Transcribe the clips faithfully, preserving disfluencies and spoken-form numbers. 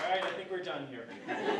All right, I think we're done here.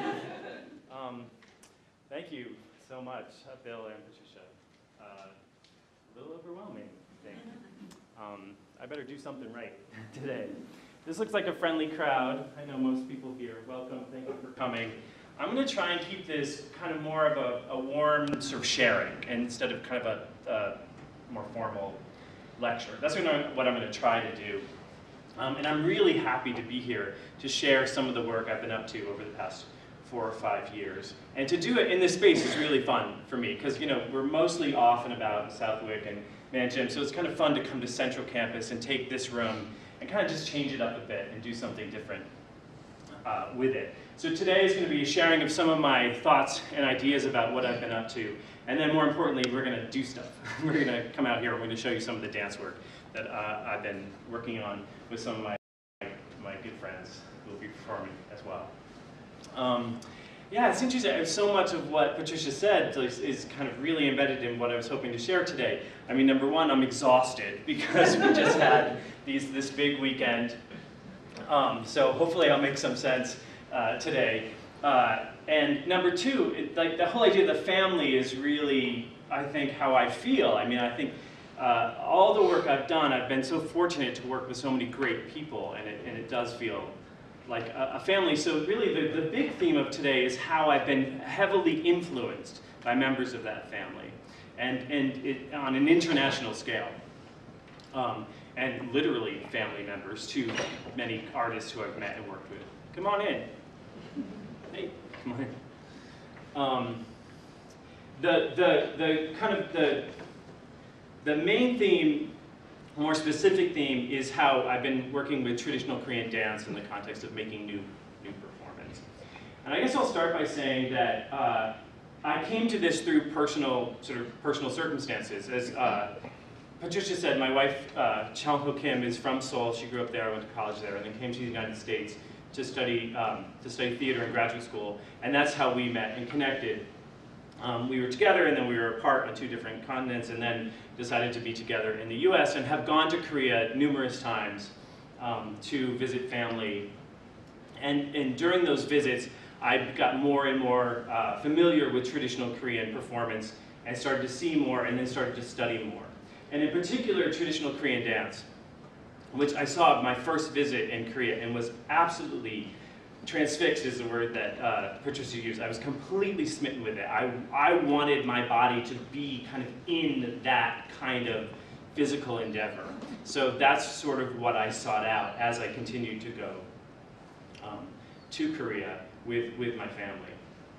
um, thank you so much, uh, Bill and Patricia. Uh, a little overwhelming, I think. Um, I better do something right today. This looks like a friendly crowd. I know most people here. Welcome, thank you for coming. I'm going to try and keep this kind of more of a, a warm sort of sharing instead of kind of a uh, more formal lecture. That's what I'm, what I'm going to try to do. Um, and I'm really happy to be here to share some of the work I've been up to over the past four or five years. And to do it in this space is really fun for me, because you know we're mostly off and about in Southwick and Mancham, so it's kind of fun to come to Central Campus and take this room and kind of just change it up a bit and do something different uh, with it. So today is going to be a sharing of some of my thoughts and ideas about what I've been up to. And then more importantly, we're going to do stuff. We're going to come out here, we're going to show you some of the dance work that uh, I've been working on with some of my, my good friends who will be performing as well. Um, yeah, it's interesting. So much of what Patricia said is, is kind of really embedded in what I was hoping to share today. I mean, number one, I'm exhausted because we just had these, this big weekend. Um, so hopefully I'll make some sense uh, today. Uh, and number two, it, like the whole idea of the family is really, I think, how I feel. I mean, I think uh, all the work I've done, I've been so fortunate to work with so many great people, and it, and it does feel like a, a family. So really the, the big theme of today is how I've been heavily influenced by members of that family, and, and it, on an international scale. Um, and literally family members to many artists who I've met and worked with. Come on in. Hey, come on in. Um, the, the, the kind of the, the main theme, more specific theme, is how I've been working with traditional Korean dance in the context of making new, new performance. And I guess I'll start by saying that uh, I came to this through personal, sort of personal circumstances. As uh, Patricia said, my wife, uh, Chang-Ho Kim, is from Seoul. She grew up there, went to college there, and then came to the United States to study, um, to study theater in graduate school. And that's how we met and connected. Um, we were together, and then we were apart on two different continents, and then decided to be together in the U S and have gone to Korea numerous times um, to visit family. And, and during those visits, I got more and more uh, familiar with traditional Korean performance and started to see more and then started to study more. And in particular, traditional Korean dance, which I saw my first visit in Korea and was absolutely transfixed, is the word that uh, Patricia used. I was completely smitten with it. I, I wanted my body to be kind of in that kind of physical endeavor. So that's sort of what I sought out as I continued to go um, to Korea with, with my family.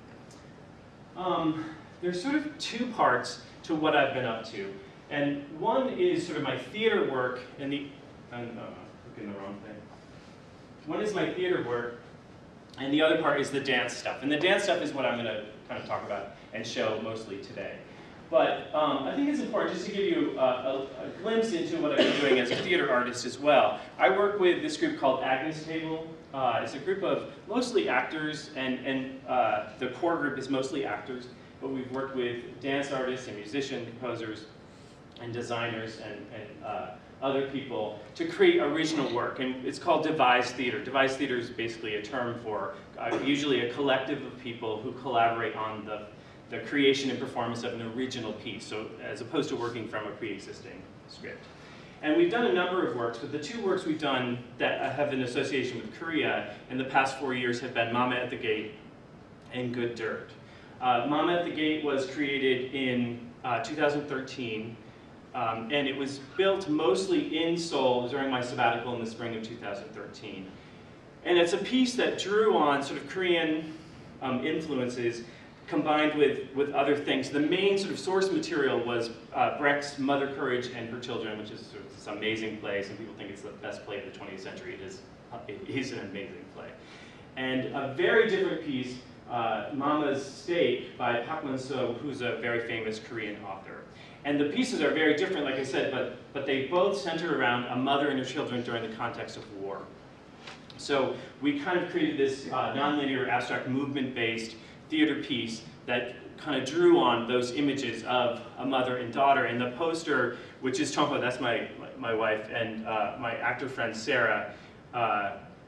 Um, there's sort of two parts to what I've been up to. And one is sort of my theater work, and the, I'm uh, looking the wrong thing. One is my theater work, and the other part is the dance stuff. And the dance stuff is what I'm going to kind of talk about and show mostly today. But um, I think it's important just to give you a, a, a glimpse into what I've been doing as a theater artist as well. I work with this group called Agnes Table. Uh, it's a group of mostly actors, and, and uh, the core group is mostly actors, but we've worked with dance artists and musicians, composers, and designers and, and uh, other people to create original work. And it's called devised theater. Devised theater is basically a term for uh, usually a collective of people who collaborate on the, the creation and performance of an original piece, so as opposed to working from a pre-existing script. And we've done a number of works, but the two works we've done that have an association with Korea in the past four years have been Mama at the Gate and Good Dirt. Uh, Mama at the Gate was created in uh, two thousand thirteen. Um, and it was built mostly in Seoul during my sabbatical in the spring of two thousand thirteen. And it's a piece that drew on sort of Korean um, influences combined with, with other things. The main sort of source material was uh, Brecht's Mother Courage and Her Children, which is sort of this amazing play. Some people think it's the best play of the twentieth century. It is, it is an amazing play. And a very different piece, uh, Mama's Steak by Park Mun-seo, who's a very famous Korean author. And the pieces are very different, like I said, but, but they both center around a mother and her children during the context of war. So we kind of created this uh, nonlinear, abstract, movement-based theater piece that kind of drew on those images of a mother and daughter. And the poster, which is Chong-ho, that's my, my wife, and uh, my actor friend Sarah, uh,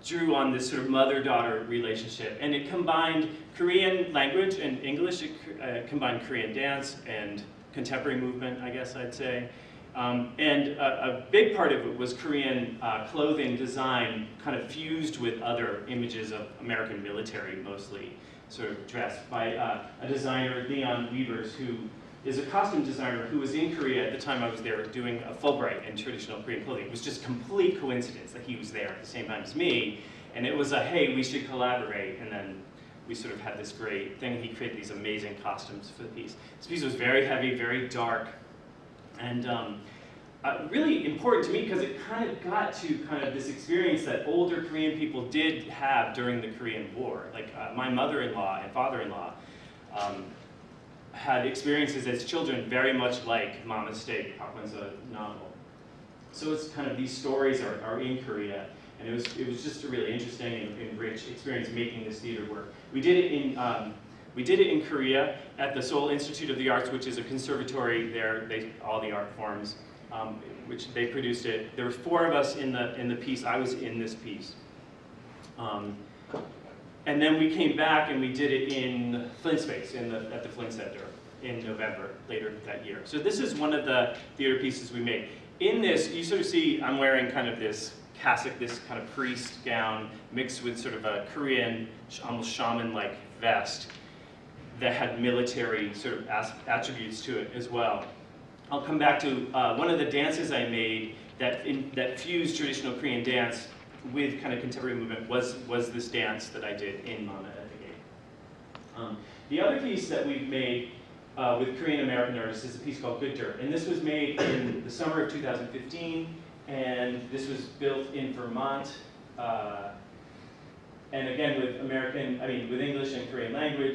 drew on this sort of mother-daughter relationship, and it combined Korean language and English. It uh, combined Korean dance and contemporary movement, I guess I'd say. Um, and a, a big part of it was Korean uh, clothing design, kind of fused with other images of American military, mostly sort of dressed by uh, a designer, Leon Weavers, who is a costume designer who was in Korea at the time I was there doing a Fulbright in traditional Korean clothing. It was just complete coincidence that he was there at the same time as me, and it was a, hey, we should collaborate, and then we sort of had this great thing. He created these amazing costumes for the piece. This piece was very heavy, very dark, and um, uh, really important to me because it kind of got to kind of this experience that older Korean people did have during the Korean War. Like uh, my mother-in-law and father-in-law um, had experiences as children very much like Mama's Steak, Park Won-seo novel. So it's kind of these stories are, are in Korea, and it was it was just a really interesting and, and rich experience making this theater work. We did it in um, we did it in Korea at the Seoul Institute of the Arts, which is a conservatory there. They all the art forms, um, which they produced it. There were four of us in the in the piece. I was in this piece. Um, And then we came back and we did it in Flint Space, in the, at the Flint Center in November, later that year. So this is one of the theater pieces we made. In this, you sort of see I'm wearing kind of this cassock, this kind of priest gown, mixed with sort of a Korean, almost shaman-like vest that had military sort of attributes to it as well. I'll come back to uh, one of the dances I made that, in, that fused traditional Korean dance with kind of contemporary movement was, was this dance that I did in Mama at the Gate. Um, the other piece that we've made uh, with Korean American artists is a piece called Good Dirt. And this was made in the summer of two thousand fifteen, and this was built in Vermont. Uh, and again with American, I mean with English and Korean language,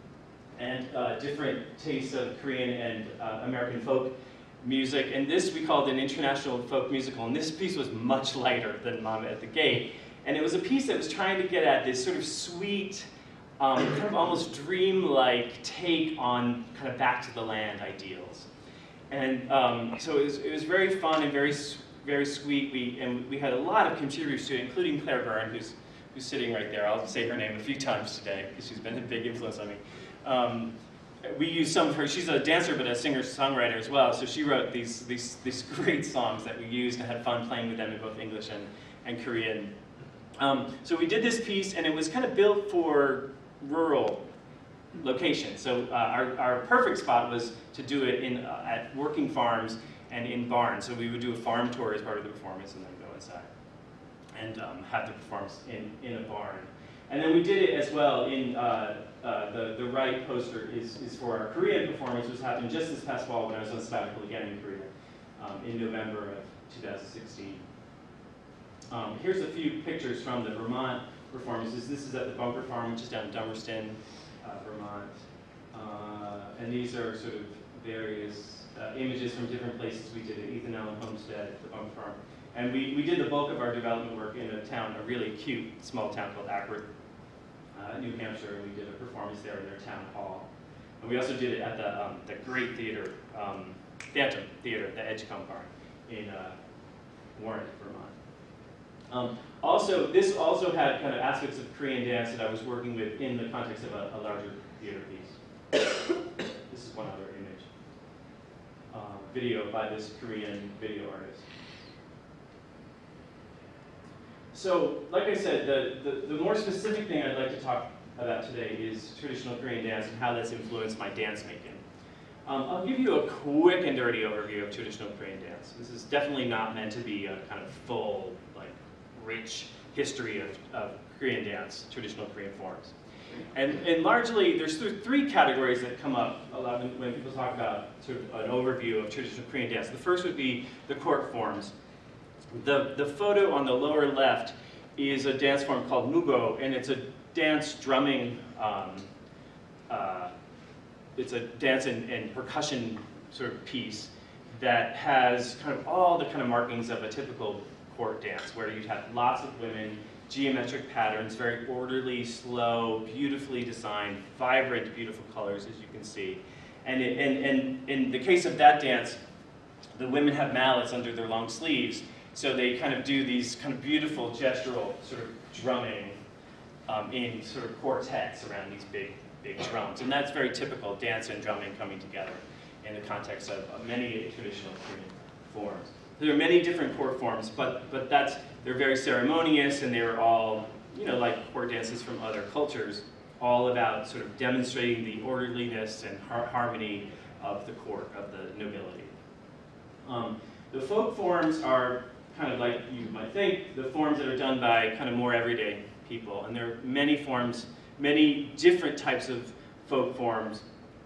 and uh, different tastes of Korean and uh, American folk music, and this we called an international folk musical, and this piece was much lighter than Mama at the Gate, and it was a piece that was trying to get at this sort of sweet, um, kind of almost dreamlike take on kind of back to the land ideals. And um, so it was, it was very fun and very very sweet. We, and we had a lot of contributors to it, including Clare Byrne, who's, who's sitting right there. I'll say her name a few times today, because she's been a big influence on me. Um, We used some of her, she's a dancer but a singer-songwriter as well, so she wrote these, these, these great songs that we used and had fun playing with them in both English and, and Korean. Um, so we did this piece, and it was kind of built for rural locations. So uh, our, our perfect spot was to do it in, uh, at working farms and in barns. So we would do a farm tour as part of the performance and then go inside and um, have the performance in, in a barn. And then we did it as well in, uh, uh, the, the right poster is, is for our Korean performance, which happened just this past fall when I was on sabbatical again in Korea, um, in November of two thousand sixteen. Um, here's a few pictures from the Vermont performances. This is at the Bunker Farm, which is down in Dummerston, uh, Vermont. Uh, and these are sort of various uh, images from different places we did at Ethan Allen Homestead, the Bunker Farm. And we, we did the bulk of our development work in a town, a really cute small town called Akron, uh, New Hampshire, and we did a performance there in their town hall. And we also did it at the, um, the great theater, um, Phantom Theater, the Edgecombe Barn in uh, Warren, Vermont. Um, also, this also had kind of aspects of Korean dance that I was working with in the context of a, a larger theater piece. This is one other image. Uh, video by this Korean video artist. So, like I said, the, the, the more specific thing I'd like to talk about today is traditional Korean dance and how that's influenced my dance making. Um, I'll give you a quick and dirty overview of traditional Korean dance. This is definitely not meant to be a kind of full, like, rich history of, of Korean dance, traditional Korean forms. And, and largely, there's th three categories that come up a lot when, when people talk about sort of an overview of traditional Korean dance. The first would be the court forms. The, the photo on the lower left is a dance form called mugo, and it's a dance drumming, um, uh, it's a dance and, and percussion sort of piece that has kind of all the kind of markings of a typical court dance, where you'd have lots of women, geometric patterns, very orderly, slow, beautifully designed, vibrant, beautiful colors, as you can see. And, it, and, and in the case of that dance, the women have mallets under their long sleeves, so they kind of do these kind of beautiful gestural sort of drumming um, in sort of quartets around these big, big drums. And that's very typical, dance and drumming coming together in the context of, of many traditional Korean forms. There are many different court forms, but, but that's, they're very ceremonious, and they're all, you know, like court dances from other cultures, all about sort of demonstrating the orderliness and har harmony of the court, of the nobility. Um, the folk forms are kind of like you might think, the forms that are done by kind of more everyday people. And there are many forms, many different types of folk forms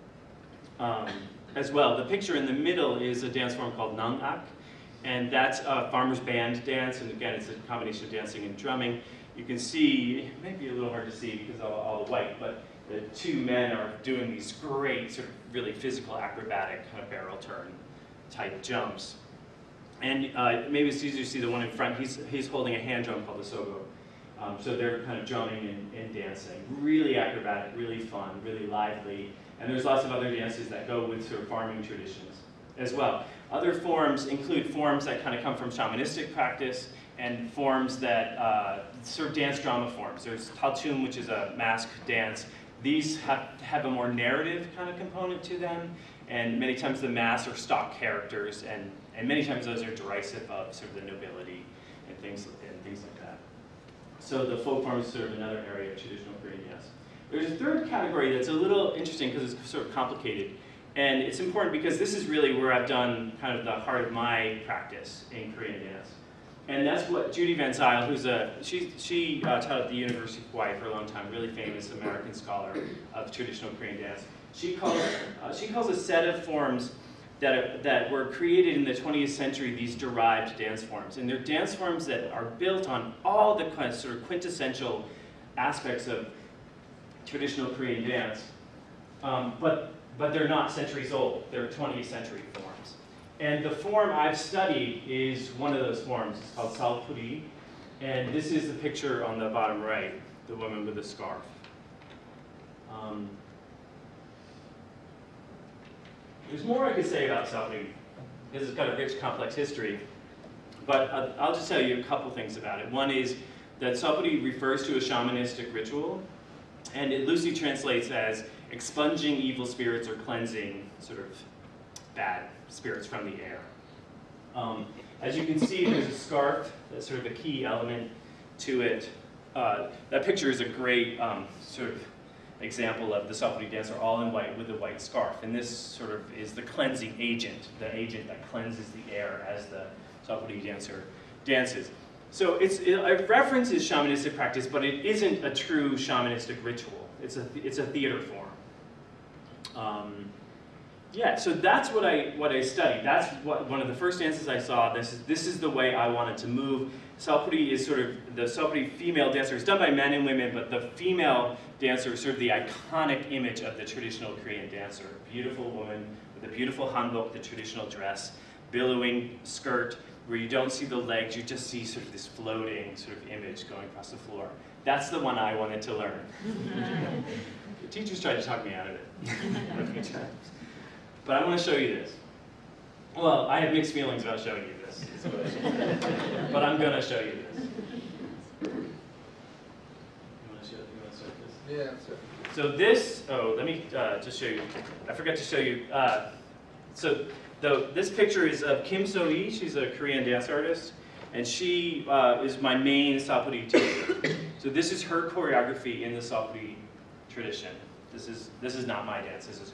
um, as well. The picture in the middle is a dance form called Nang-ak, and that's a farmer's band dance, and again, it's a combination of dancing and drumming. You can see, it may be a little hard to see because of all, all the white, but the two men are doing these great, sort of really physical, acrobatic kind of barrel turn type jumps. And uh, maybe it's easier to see the one in front. He's, he's holding a hand drum called the sogo. Um, so they're kind of drumming and, and dancing. Really acrobatic, really fun, really lively. And there's lots of other dances that go with sort of farming traditions as well. Other forms include forms that kind of come from shamanistic practice and forms that uh, sort of dance drama forms. There's Talchum, which is a mask dance. These have, have a more narrative kind of component to them. And many times the masks are stock characters, and, and many times those are derisive of sort of the nobility and things, and things like that. So the folk form is sort of another area of traditional Korean dance. There's a third category that's a little interesting because it's sort of complicated. And it's important because this is really where I've done kind of the heart of my practice in Korean dance. And that's what Judy Van Zyl, who's a, she, she uh, taught at the University of Hawaii for a long time, really famous American scholar of traditional Korean dance. She calls, uh, she calls a set of forms that, are, that were created in the twentieth century these derived dance forms. And they're dance forms that are built on all the kind of sort of quintessential aspects of traditional Korean dance, um, but, but they're not centuries old. They're twentieth century forms. And the form I've studied is one of those forms. It's called salpuri. And this is the picture on the bottom right, the woman with the scarf. Um, There's more I could say about salpuri, because it's got a rich, complex history. But uh, I'll just tell you a couple things about it. One is that salpuri refers to a shamanistic ritual, and it loosely translates as expunging evil spirits or cleansing sort of bad spirits from the air. Um, as you can see, there's a scarf that's sort of a key element to it. Uh, that picture is a great um, sort of example of the salpuri dancer all in white with a white scarf. And this sort of is the cleansing agent, the agent that cleanses the air as the salpuri dancer dances. So it's, it, it references shamanistic practice, but it isn't a true shamanistic ritual. It's a, it's a theater form. Um, yeah, so that's what I, what I studied. That's what, one of the first dances I saw. This is, this is the way I wanted to move. Salpuri is sort of, the salpuri female dancer is done by men and women, but the female dancer is sort of the iconic image of the traditional Korean dancer. Beautiful woman with a beautiful hanbok, the traditional dress, billowing skirt, where you don't see the legs, you just see sort of this floating sort of image going across the floor. That's the one I wanted to learn. The teachers tried to talk me out of it a few times. But I want to show you this. Well, I have mixed feelings about showing you this, but I'm going to show you this. You want to show, you want to start this? Yeah, sure. So this, oh, let me uh, just show you. I forgot to show you. Uh, so the, this picture is of Kim So-hee. She's a Korean dance artist, and she uh, is my main salpuri teacher. So this is her choreography in the salpuri tradition. This is, this is not my dance, this is hers.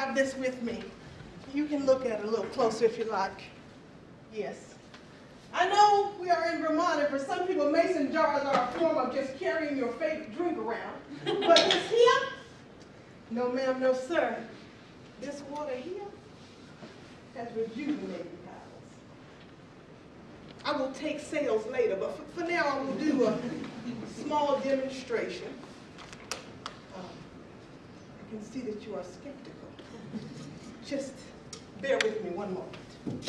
have this with me. You can look at it a little closer if you like. Yes. I know we are in Vermont, and for some people, mason jars are a form of just carrying your favorite drink around. But this here, no ma'am, no sir. This water here has rejuvenating powers. I will take sales later, but for, for now I will do a small demonstration. Uh, I can see that you are skeptical. Just bear with me one moment.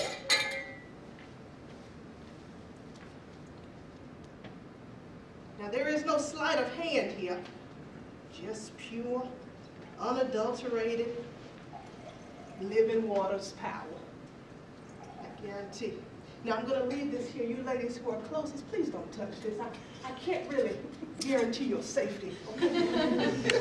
Now there is no sleight of hand here, just pure, unadulterated, living water's power. I guarantee. Now I'm going to leave this here. You ladies who are closest, please don't touch this. I, I can't really guarantee your safety. Okay?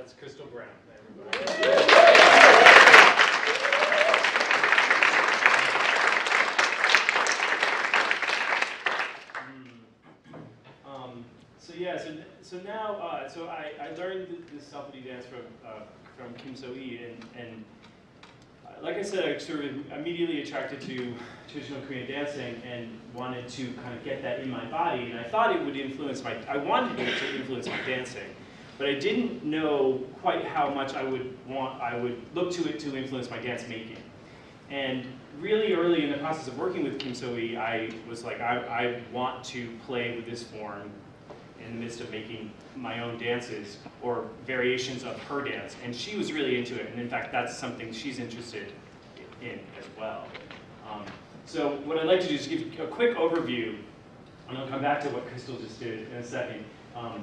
That's Crystal Brown, everybody. um, so yeah, so so now, uh, so I, I learned this self-body dance from uh, from Kim So-hee, and and uh, like I said, I sort of immediately attracted to traditional Korean dancing and wanted to kind of get that in my body, and I thought it would influence my, I wanted it to influence my dancing. But I didn't know quite how much I would want, I would look to it to influence my dance making. And really early in the process of working with Kim So-hee, I was like, I, I want to play with this form in the midst of making my own dances or variations of her dance. And she was really into it. And in fact, that's something she's interested in as well. Um, so what I'd like to do is give a quick overview, and I'll come back to what Crystal just did in a second. Um,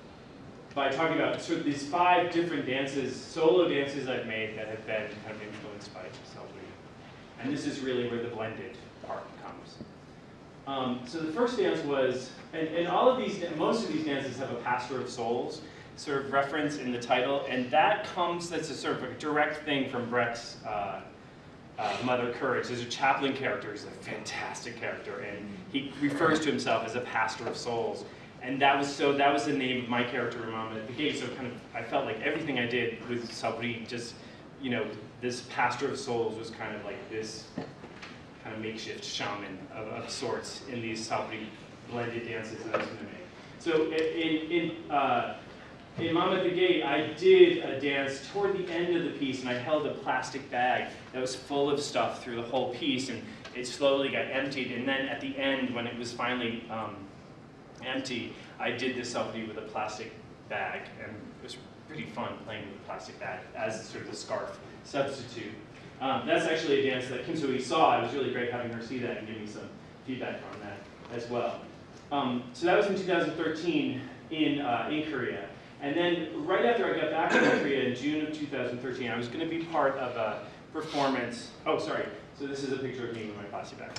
by talking about sort of these five different dances, solo dances I've made that have been kind of influenced by self-body. And this is really where the blended part comes. Um, so the first dance was, and, and all of these, most of these dances have a pastor of souls sort of reference in the title, and that comes, that's a sort of a direct thing from Brecht's uh, uh, Mother Courage. There's a chaplain character who's a fantastic character, and he refers to himself as a pastor of souls. And that was so. That was the name of my character, Mama at the Gate. So kind of, I felt like everything I did with self-body, just, you know, this pastor of souls was kind of like this kind of makeshift shaman of, of sorts in these self-body blended dances that I was going to make. So in in uh, in Mama at the Gate, I did a dance toward the end of the piece, and I held a plastic bag that was full of stuff through the whole piece, and it slowly got emptied. And then at the end, when it was finally um, empty, I did this self-body with a plastic bag, and it was pretty fun playing with a plastic bag as sort of the scarf substitute. Um, that's actually a dance that Kim So-hee saw. It was really great having her see that and give me some feedback on that as well. Um, so that was in two thousand thirteen in, uh, in Korea. And then right after I got back from Korea in June of two thousand thirteen, I was going to be part of a performance. Oh, sorry. So this is a picture of me with my plastic bag.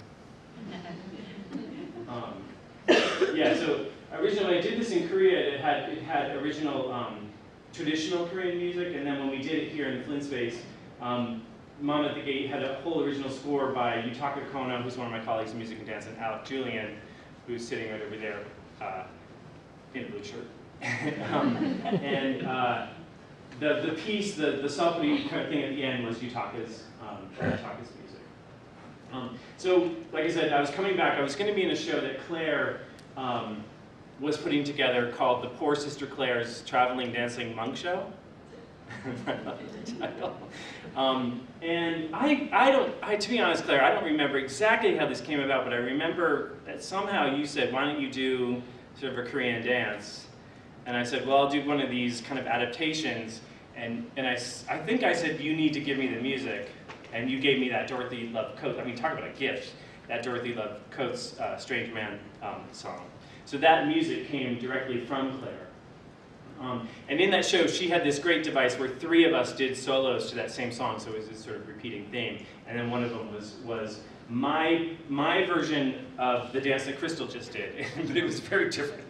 Um, Yeah, so originally I did this in Korea. It had it had original um, traditional Korean music, and then when we did it here in the Flint space, um, Mom at the Gate had a whole original score by Yutaka Kono, who's one of my colleagues in music and dance, and Alec Julian, who's sitting right over there uh, in a blue shirt. um, and uh, the the piece, the the self-body kind of thing at the end was Yutaka's um, Yutaka's music. Um, so, like I said, I was coming back. I was going to be in a show that Claire um, was putting together called The Poor Sister Claire's Traveling Dancing Monk Show. I love the title. Um, and I, I don't, I, to be honest, Claire, I don't remember exactly how this came about, but I remember that somehow you said, why don't you do sort of a Korean dance? And I said, well, I'll do one of these kind of adaptations. And, and I, I think I said, you need to give me the music. And you gave me that Dorothy Love Coates, I mean, talk about a gift, that Dorothy Love Coates uh, Strange Man um, song. So that music came directly from Claire. Um, and in that show, she had this great device where three of us did solos to that same song, so it was this sort of repeating theme. And then one of them was, was my, my version of the dance that Crystal just did, but it was very different.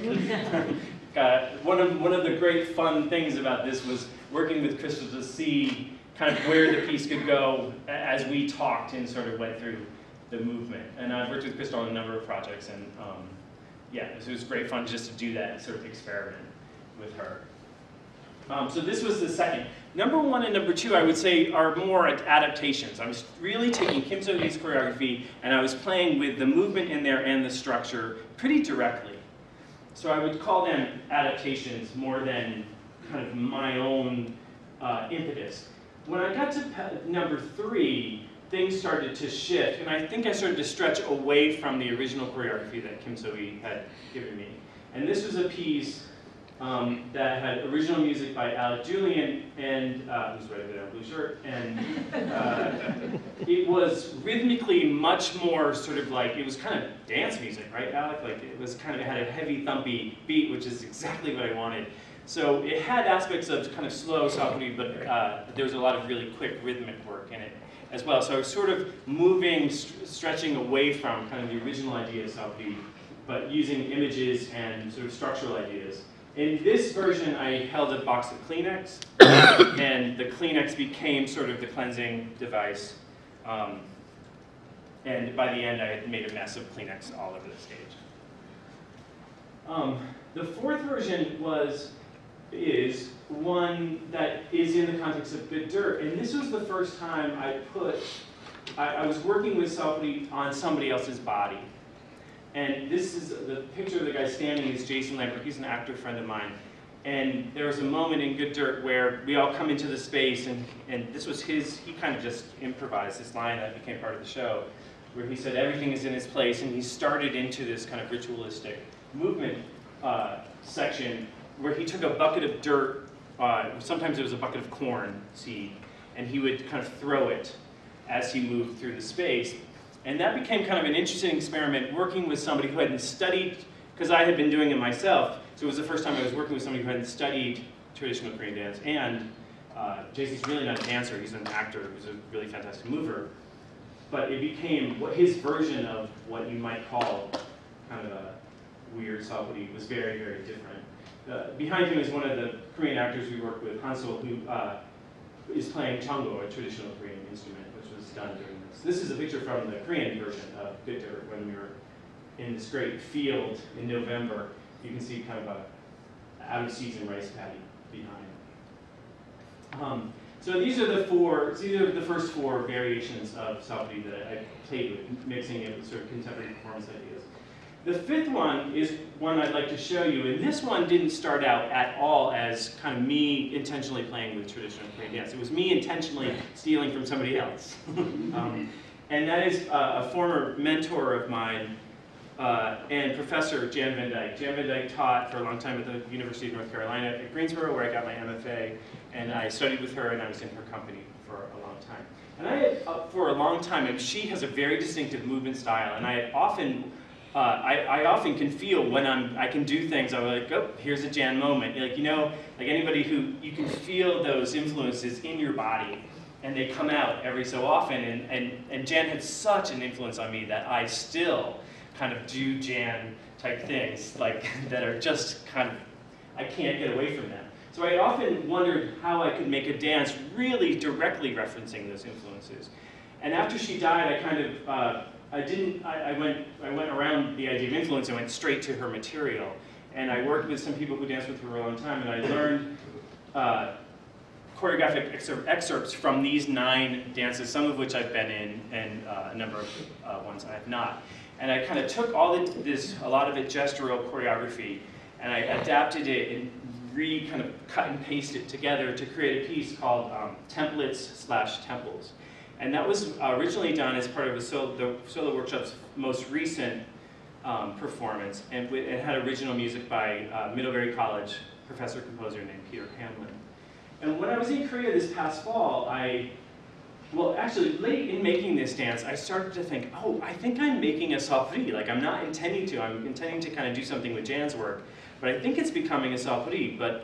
uh, one, of, one of the great fun things about this was working with Crystal to see kind of where the piece could go as we talked and sort of went through the movement. And I've worked with Crystal on a number of projects, and um, yeah, it was great fun just to do that sort of experiment with her. Um, so this was the second. Number one and number two, I would say, are more adaptations. I was really taking Kim So-hee's choreography, and I was playing with the movement in there and the structure pretty directly. So I would call them adaptations more than kind of my own uh, impetus. When I got to number three, things started to shift, and I think I started to stretch away from the original choreography that Kim So-hee had given me. And this was a piece um, that had original music by Alec Julian, and uh, who's right over there in a blue shirt, and uh, it was rhythmically much more sort of like, it was kind of dance music, right, Alec? Like it was kind of, it had a heavy thumpy beat, which is exactly what I wanted. So it had aspects of kind of slow self-body, but uh, there was a lot of really quick rhythmic work in it as well. So I was sort of moving, st stretching away from kind of the original idea of self-body, but using images and sort of structural ideas In this version, I held a box of Kleenex, and the Kleenex became sort of the cleansing device. Um, and by the end, I had made a mess of Kleenex all over the stage. Um, the fourth version was, is one that is in the context of Good Dirt, and this was the first time I put, I, I was working with somebody on somebody else's body. And this is, the picture of the guy standing is Jason Lambert. He's an actor friend of mine. And there was a moment in Good Dirt where we all come into the space, and, and this was his, he kind of just improvised this line that became part of the show, where he said everything is in its place, and he started into this kind of ritualistic movement uh, section where he took a bucket of dirt, uh, sometimes it was a bucket of corn seed, and he would kind of throw it as he moved through the space. And that became kind of an interesting experiment, working with somebody who hadn't studied, because I had been doing it myself, so it was the first time I was working with somebody who hadn't studied traditional Korean dance. And uh, Jason's really not a dancer, he's an actor who's a really fantastic mover. But it became what his version of what you might call kind of a weird salpuri was very, very different. Uh, behind him is one of the Korean actors we worked with, Hansel, who uh, is playing chango, a traditional Korean instrument, which was done during this. This is a picture from the Korean version of Good Dirt when we were in this great field in November. You can see kind of a out-of-season rice paddy behind. Um, so these are the four, these are the first four variations of salpuri that I, I played with, mixing it with sort of contemporary performance ideas. The fifth one is one I'd like to show you, and this one didn't start out at all as kind of me intentionally playing with traditional Korean dance. It was me intentionally stealing from somebody else. um, and that is uh, a former mentor of mine uh, and Professor Jan Van Dyke. Jan Van Dyke taught for a long time at the University of North Carolina at Greensboro, where I got my M F A, and I studied with her, and I was in her company for a long time. And I had, uh, for a long time, and she has a very distinctive movement style, and I had often Uh, I, I often can feel when I'm, I can do things, I'm like, oh, here's a Jan moment. Like, you know, like anybody who, you can feel those influences in your body, and they come out every so often, and, and, and Jan had such an influence on me that I still kind of do Jan type things, like, that are just kind of, I can't get away from them. So I often wondered how I could make a dance really directly referencing those influences. And after she died, I kind of, uh, I didn't, I, I, went, I went around the idea of influence and went straight to her material. And I worked with some people who danced with her for a long time, and I learned uh, choreographic excer excerpts from these nine dances, some of which I've been in, and uh, a number of uh, ones I have not. And I kind of took all the, this, a lot of it gestural choreography, and I adapted it and re kind of cut and paste it together to create a piece called um, Templates slash Temples. And that was originally done as part of the solo, the solo workshop's most recent um, performance, and it had original music by uh, Middlebury College professor-composer named Peter Hamlin. And when I was in Korea this past fall, I, well, actually, late in making this dance, I started to think, oh, I think I'm making a salpuri. Like, I'm not intending to. I'm intending to kind of do something with Jan's work, but I think it's becoming a salpuri. But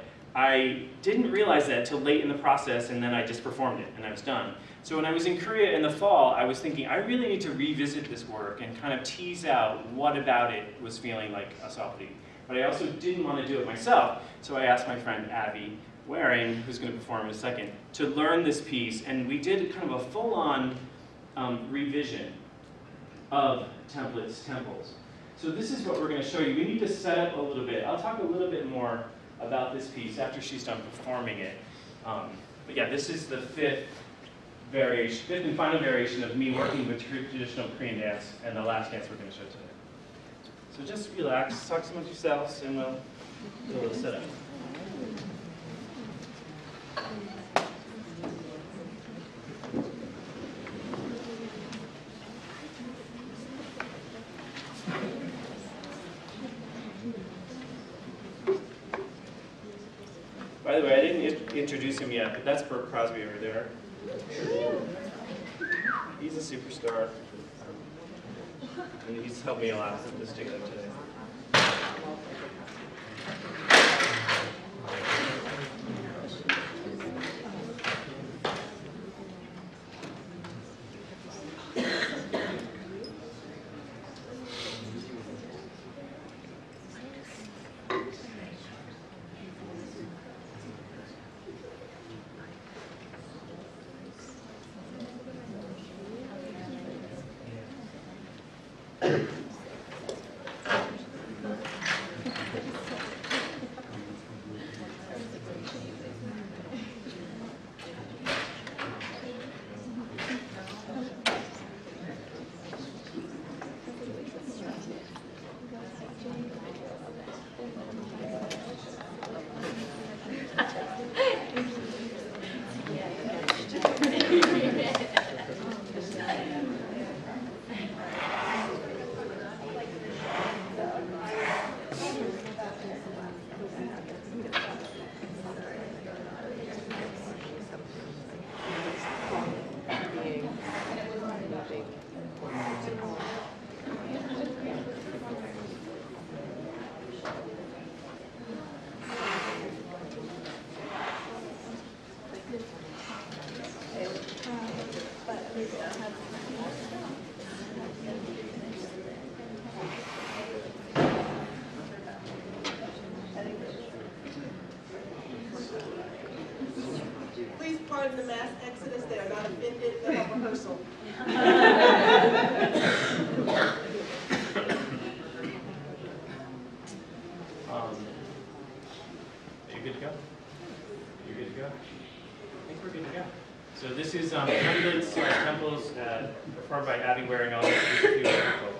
I didn't realize that until late in the process, and then I just performed it, and I was done. So when I was in Korea in the fall, I was thinking, I really need to revisit this work and kind of tease out what about it was feeling like a salpuri. But I also didn't want to do it myself, so I asked my friend Abby Waring, who's going to perform in a second, to learn this piece, and we did kind of a full-on um, revision of Templates, Temples. So this is what we're going to show you. We need to set up a little bit. I'll talk a little bit more about this piece after she's done performing it. Um, but yeah, this is the fifth variation, fifth and final variation of me working with traditional Korean dance, and the last dance we're going to show today. So just relax, talk amongst yourselves, and we'll do a little setup. By the way, I didn't introduce him yet, but that's Burt Crosby over there. He's a superstar, and he's helped me a lot with this together today. part of the mass exodus. They are not offended. They have rehearsal. Um, are you good to go? You're good to go? I think we're good to go. So this is um, Templates slash Temples uh, performed by Abby wearing all these people.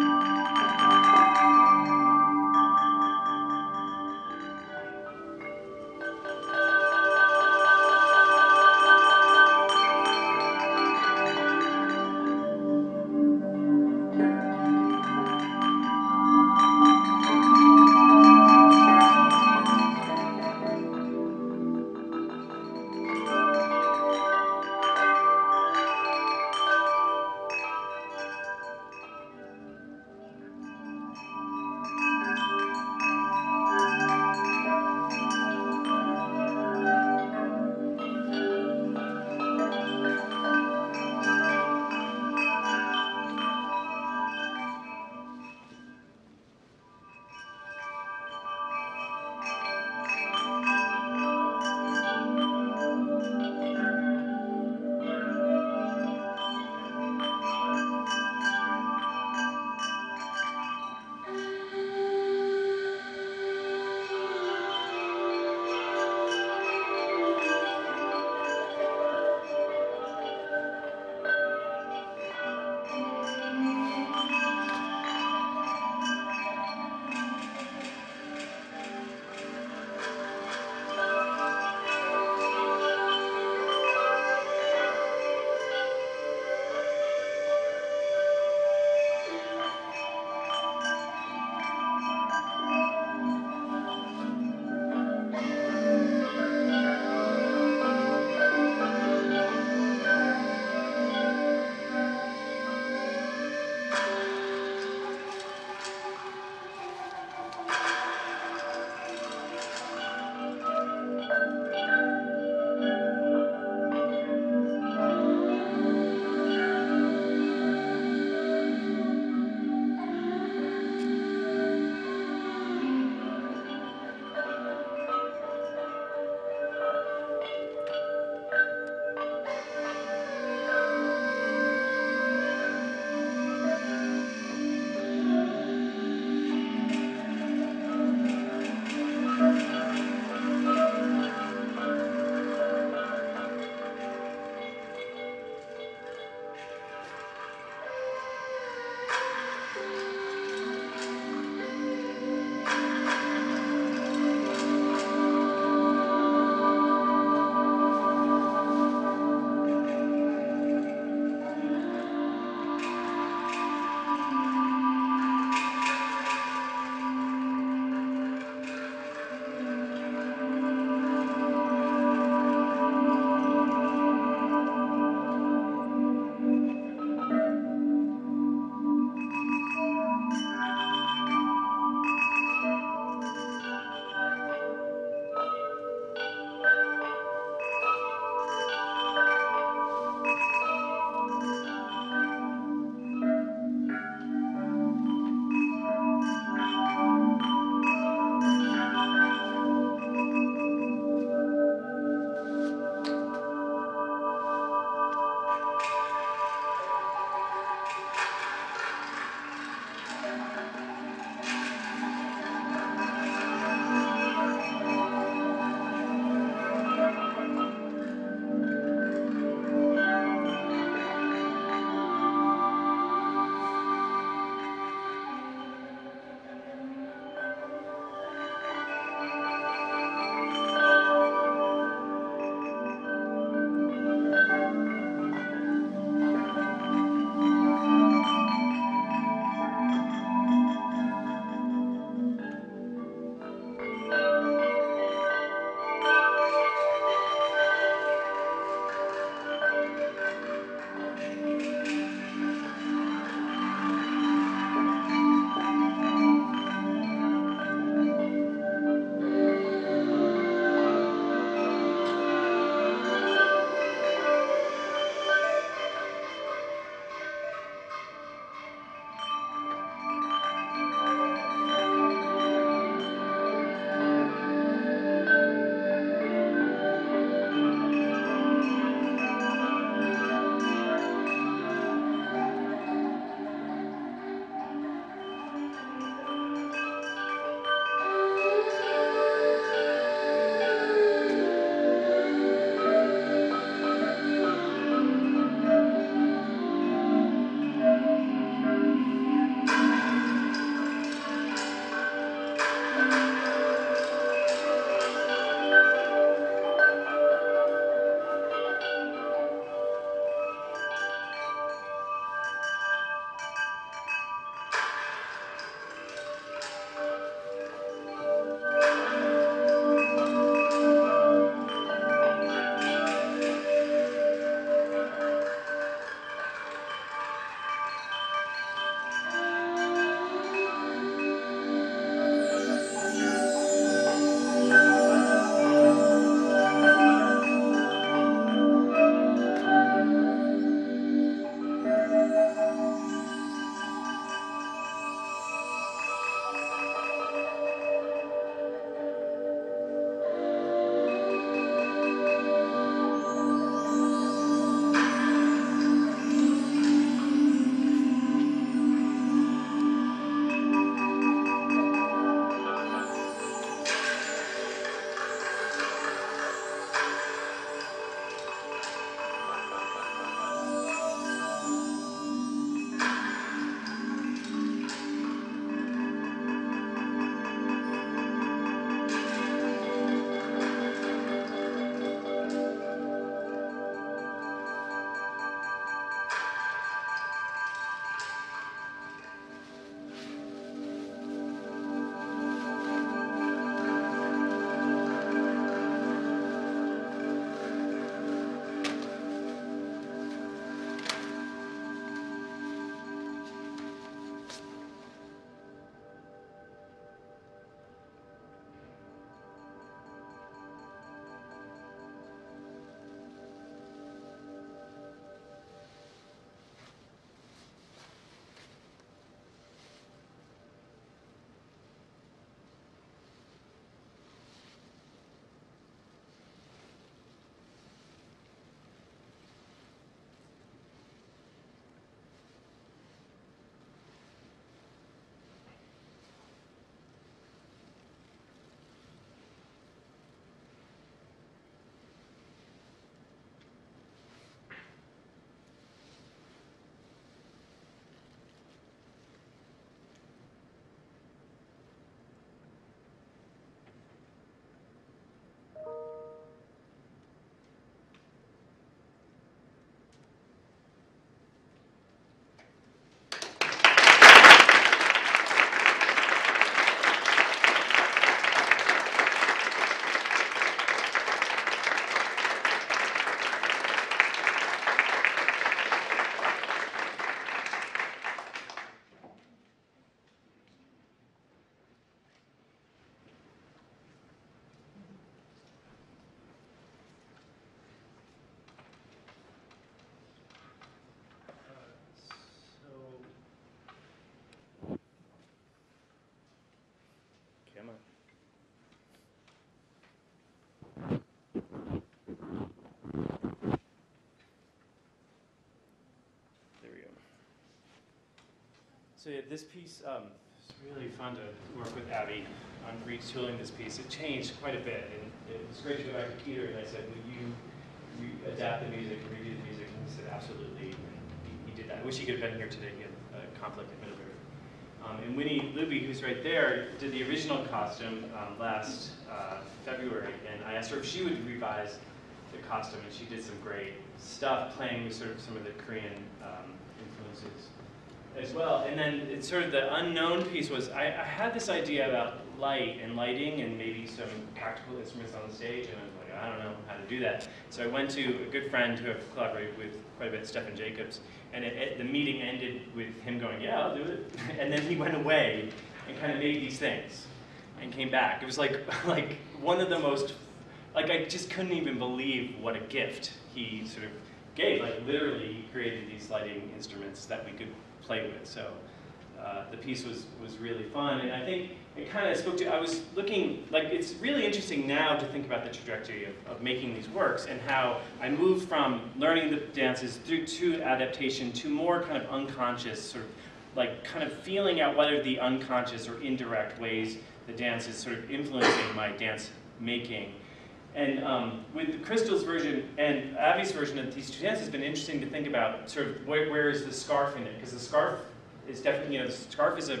So yeah, this piece, um, it's really fun to work with Abby on retooling this piece. It changed quite a bit, and it was great to go back to Peter, and I said, will you, you adapt the music, redo the music? And he said, absolutely, and he, he did that. I wish he could have been here today. He had a conflict in Middlebury. Um, and Winnie Luby, who's right there, did the original costume um, last uh, February, and I asked her if she would revise the costume, and she did some great stuff, playing with sort of some of the Korean um, influences as well. And then it's sort of the unknown piece was, I, I had this idea about light and lighting and maybe some practical instruments on the stage, and I was like, I don't know how to do that. So I went to a good friend who I've collaborated with quite a bit, Stephen Jacobs, and it, it, the meeting ended with him going, yeah, I'll do it. And then he went away and kind of made these things and came back. It was like, like one of the most, like I just couldn't even believe what a gift he sort of gave. Like literally he created these lighting instruments that we could play with. So uh, the piece was, was really fun. And I think it kind of spoke to, I was looking, like it's really interesting now to think about the trajectory of, of making these works and how I moved from learning the dances through to adaptation to more kind of unconscious, sort of like kind of feeling out what are the unconscious or indirect ways the dance is sort of influencing my dance making. And um, with the Crystal's version and Abby's version of these two dances, it's been interesting to think about sort of where, where is the scarf in it? Because the scarf is definitely, you know, the scarf is an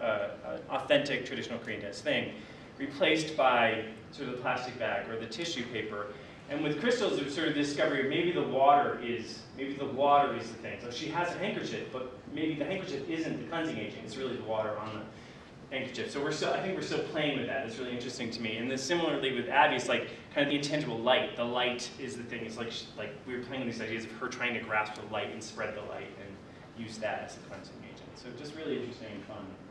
authentic traditional Korean dance thing, replaced by sort of the plastic bag or the tissue paper. And with Crystal's, there's sort of discovery of maybe the water is, maybe the water is the thing. So she has a handkerchief, but maybe the handkerchief isn't the cleansing agent, it's really the water on the handkerchief. So we're still, I think we're still playing with that. It's really interesting to me. And then similarly with Abby, it's like kind of the intangible light. The light is the thing. It's like, like we were playing with these ideas of her trying to grasp the light and spread the light and use that as a cleansing agent. So just really interesting and fun.